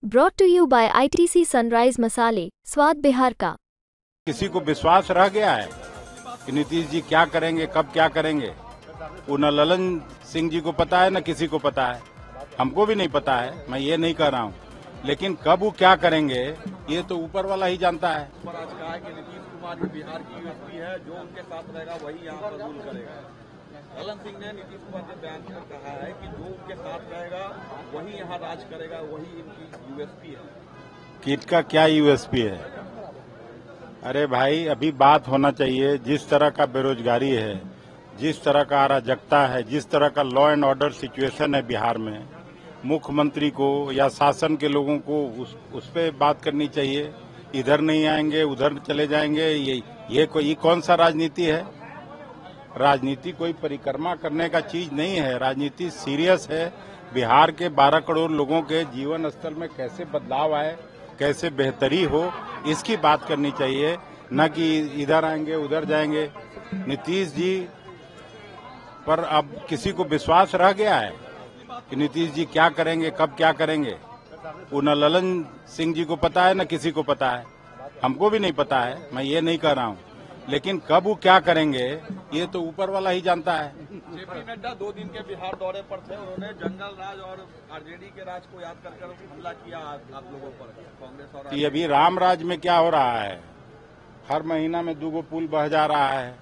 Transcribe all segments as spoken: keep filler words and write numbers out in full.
Brought to you by I T C Sunrise मसाले, स्वाद बिहार का। किसी को विश्वास रह गया है कि नीतीश जी क्या करेंगे, कब क्या करेंगे, वो न ललन सिंह जी को पता है न किसी को पता है। हमको भी नहीं पता है, मैं ये नहीं कह रहा हूँ, लेकिन कब वो क्या करेंगे ये तो ऊपर वाला ही जानता है। पर आज कहा है कि नीतीश कुमार जो बिहार की यूएसपी है, जो उनके साथ रहेगा वही यहाँ पर रूल करेगा। ललन सिंह ने नीतीश कुमार के बयान में कहा है कि जो उनके साथ रहेगा वही यहाँ राज करेगा, वही इनकी यूएसपी है। किट का क्या यूएसपी है? अरे भाई, अभी बात होना चाहिए जिस तरह का बेरोजगारी है, जिस तरह का अराजकता है, जिस तरह का लॉ एंड ऑर्डर सिचुएशन है बिहार में, मुख्यमंत्री को या शासन के लोगों को उस उस पे बात करनी चाहिए। इधर नहीं आएंगे, उधर चले जाएंगे, ये ये कोई ये कौन सा राजनीति है? राजनीति कोई परिक्रमा करने का चीज नहीं है। राजनीति सीरियस है। बिहार के बारह करोड़ लोगों के जीवन स्तर में कैसे बदलाव आए, कैसे बेहतरी हो, इसकी बात करनी चाहिए, न कि इधर आएंगे उधर जाएंगे। नीतीश जी पर अब किसी को विश्वास रह गया है कि नीतीश जी क्या करेंगे, कब क्या करेंगे, वो न ललन सिंह जी को पता है न किसी को पता है। हमको भी नहीं पता है, मैं ये नहीं कह रहा हूँ, लेकिन कब वो क्या करेंगे ये तो ऊपर वाला ही जानता है। जेपी नड्डा दो दिन के बिहार दौरे पर थे, उन्होंने जंगल राज और आरजेडी के राज को याद कर कर हमला किया आप लोगों पर, कांग्रेस और कि अभी राम राज में क्या हो रहा है, हर महीना में दूगो पुल बह जा रहा है,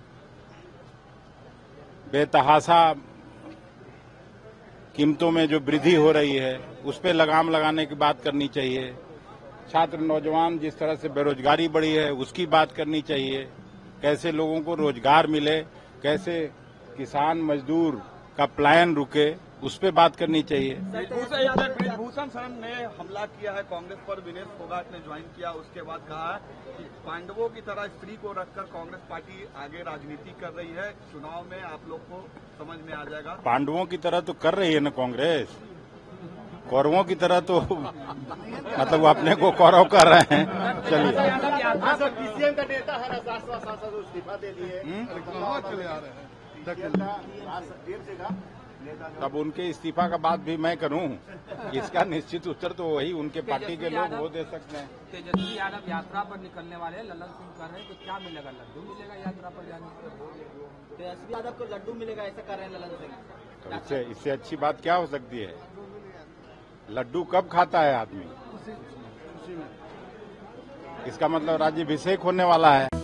बेतहाशा कीमतों में जो वृद्धि हो रही है उस पर लगाम लगाने की बात करनी चाहिए। छात्र नौजवान जिस तरह से बेरोजगारी बढ़ी है उसकी बात करनी चाहिए। कैसे लोगों को रोजगार मिले, कैसे किसान मजदूर का प्लान रुके, उस पर बात करनी चाहिए। ब्रिजभूषण शरण ने हमला किया है कांग्रेस पर, विनेश फोगाट ने ज्वाइन किया, उसके बाद कहा कि पांडवों की तरह स्त्री को रखकर कांग्रेस पार्टी आगे राजनीति कर रही है, चुनाव में आप लोग को समझ में आ जाएगा। पांडवों की तरह तो कर रही है ना कांग्रेस, कौरवों की तरह तो मतलब वो अपने को कौरव कर रहे हैं। चलिए, पीसीएम का नेता है, सांसद इस्तीफा दे दिए, तब उनके इस्तीफा का बात भी मैं करूं, इसका निश्चित उत्तर तो वही उनके पार्टी के लोग वो दे सकते हैं। तेजस्वी यादव यात्रा पर निकलने वाले हैं, ललन सिंह कर रहे हैं, तो क्या मिलेगा? लड्डू मिलेगा यात्रा पर जाने? तेजस्वी यादव को लड्डू मिलेगा ऐसा कर रहे हैं ललन सिंह। तो इससे इससे अच्छी बात क्या हो सकती है? लड्डू कब खाता है आदमी? इसका मतलब राज्याभिषेक होने वाला है।